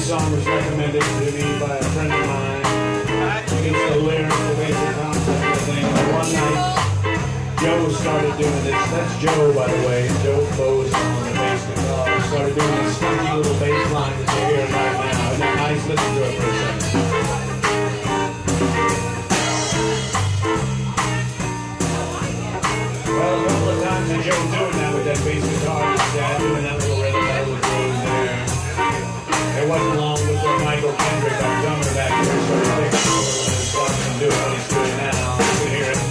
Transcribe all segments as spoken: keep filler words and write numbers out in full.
song was recommended to me by a friend of mine. It's the lyrics, the basic concept of the thing. But one night, Joe started doing this. That's Joe, by the way. Joe Bose on the bass guitar. Started doing this funky little bass line that you're hearing right now. Isn't that nice? Listen to it for a second. Well, a couple of times that Joe doing that with that bass guitar, yeah, doing that little rhythm, that was going there. It wasn't long before Michael Kendrick, our drummer back here, started taking over with his stuff and doing what he's doing now. You can hear it.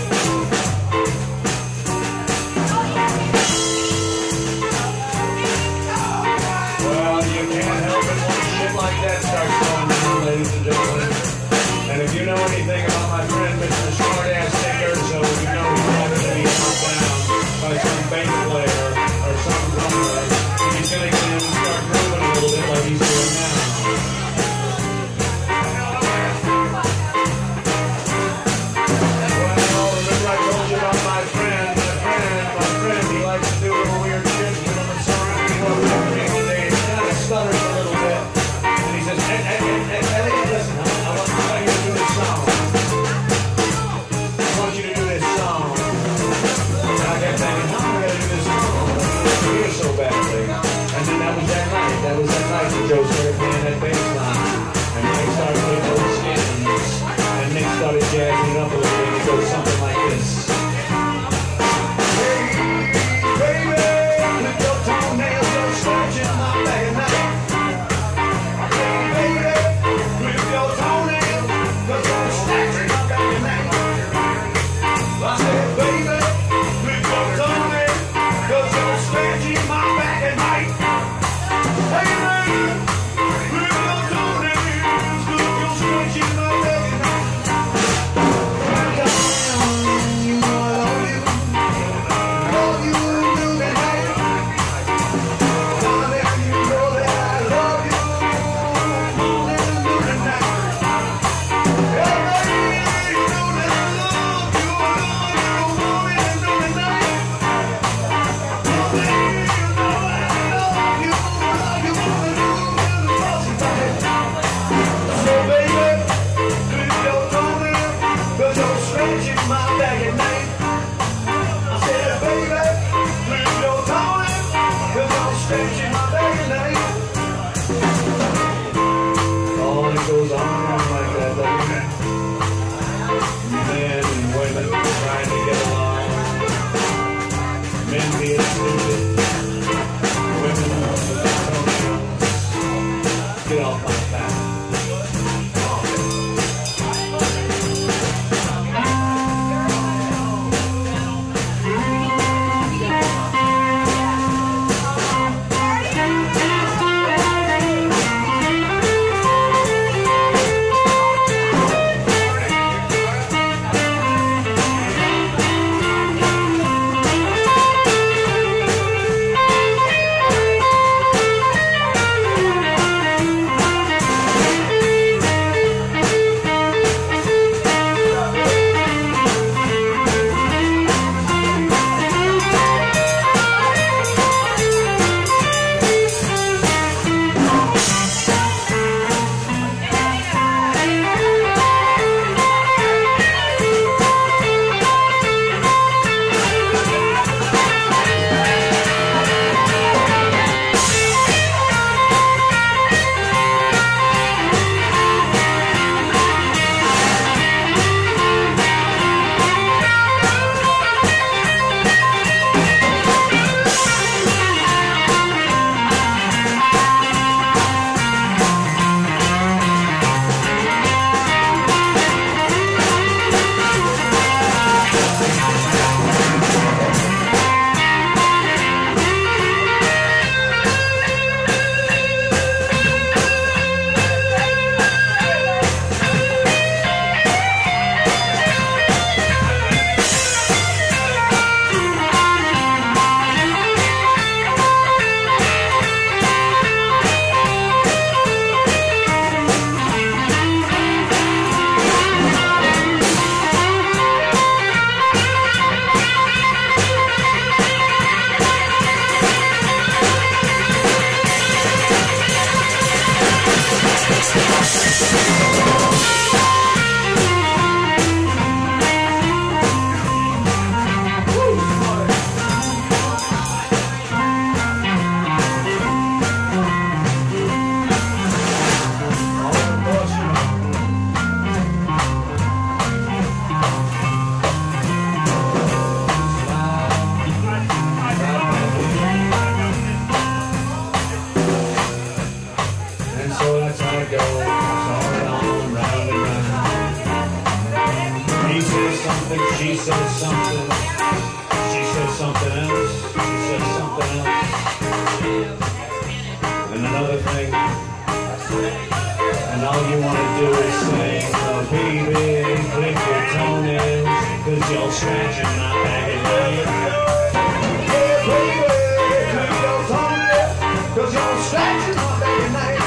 Well, you can't help it when shit like that starts going down, ladies and gentlemen. And if you know anything about my friend, Mister Smartass Nick Urso, you know he's not going to be knocked down by some bass player or some drummer. And he's going to get him to start moving a little bit like he's doing now. Well, remember I told you about my friend, my friend, my friend, he likes to do little weird shit with him and so on. He kind of stutters a little bit. And he says, hey, hey, hey, hey, Elliot, listen, I, I want I want you to do this song. I want you to do this song. And I kept thinking, how am I going to do this song? I hear so badly. And then that was that night. That was that night that Joe started playing that bass line. And Mike started playing those skins. And Nick started jazzing it up a little bit. It goes something like this. Hey, baby, with your toenails, go scratching my back at night. Hey, baby, with your toenails, go scratching my back at night. I said, baby, with your toenails, go scratching my back at night. Hey, baby, with your toenails, go scratching my back at night. You know I love you, love you tonight. Darling, you know that I love you more than I do tonight. Hey, baby, you know that I love you, I love you more than I do tonight. Darling, you know that I love you, I love you more than I do tonight. So, baby, with your toenails, 'cause you're scratching my back at night. I said, baby, with your toenails, 'cause you're scratching my back at night. Oh, and it goes on and on like that, doesn't it? Men and women trying to get along. Men being stupid. Women with their toenails. Get off my back. something, she says something, she says something else, she says something else. And another thing, and all you want to do is say, oh baby, click your toenails, cause you're scratching my back at night. Yeah, baby, click your toenails, cause you're scratching my back at night.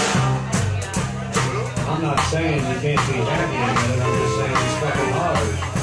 I'm not saying you can't be happy in it, I'm just saying it's fucking hard.